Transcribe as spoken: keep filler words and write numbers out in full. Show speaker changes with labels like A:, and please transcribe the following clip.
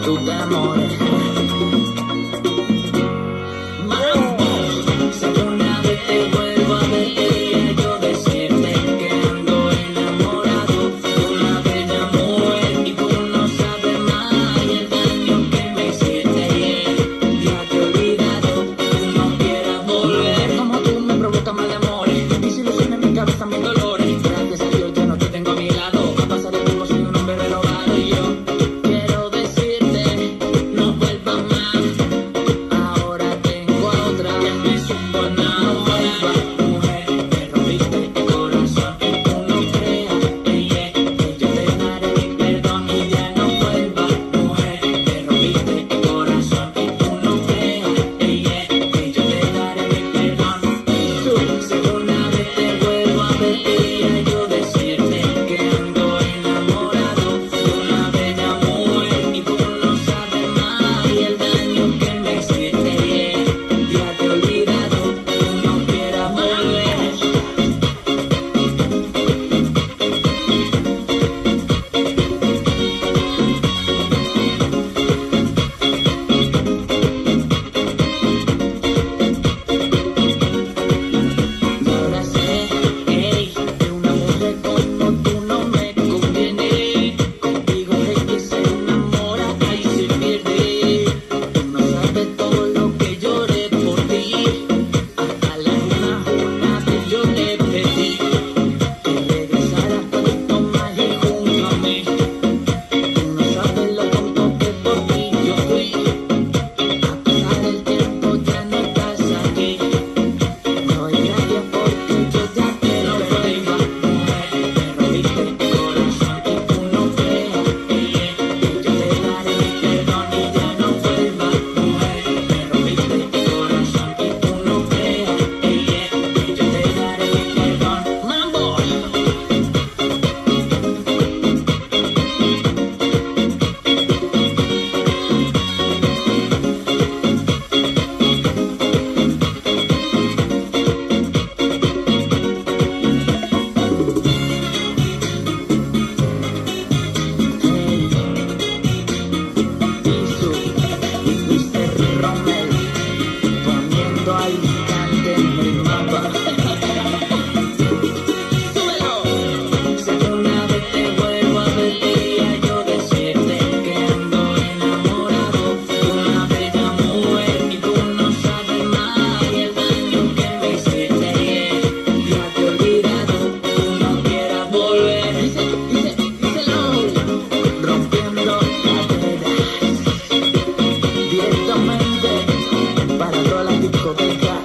A: tú te enamores. Vamos, si alguna vez te vuelvo a ver, quería yo decirte que ando enamorado de una bella mujer y tú no sabes más y el daño que me hiciste ayer. Ya te he olvidado, tú no quieras volver. Como tú me provocas mal de amores, disilusión en mi cabeza, mis dolores. Gracias a Dios ya no te tengo a mi lado. A pasar el tiempo soy un hombre renovado y yo quiero decirte no vuelvas más. Ahora tengo a otra que me supo enamorar. Mujer, me rompiste el corazón y tú no creas, ella, que yo te daré mi perdón y ya no vuelvas. Mujer, me rompiste el corazón y tú no creas, ella, que yo te daré mi perdón. Tú, si alguna vez te vuelvo a ver, quería yo decirte que ando enamorado de una bella mujer y tú no sabes más y el daño que me hiciste ayer. Ya te he olvidado, tú no quieras volver. Y ahora sé, ey, que una mujer como tú no me conviene. Contigo es que se enamora y se pierde. Tú no sabes todo lo que lloré por ti. Hasta la luna una vez yo le pedí que regresaras pronto más y junto a mí. Tú no sabes lo tonto que por ti yo fui. A pasar el tiempo ya no estás aquí. Doy gracias porque yo ya te lo perdí. Mujer, me rompiste el corazón y tú no creas, ella, que yo te daré mi perdón y ya no vuelvas. Mujer, me rompiste el corazón y tú no creas, ella, que yo te daré mi perdón. ¡Mambo! Isu, mister Rommel, poniendo al instante en el mapa. ¡Súbelo! Si alguna vez te vuelvo a ver, quería yo decirte que ando enamorado de una bella mujer y tú no sabes más y el daño que me hiciste ayer. Ya te he olvidado, tú no quieras volver. Dice, dice, díselo, rompiendo caderas directamente para todas las discotecas.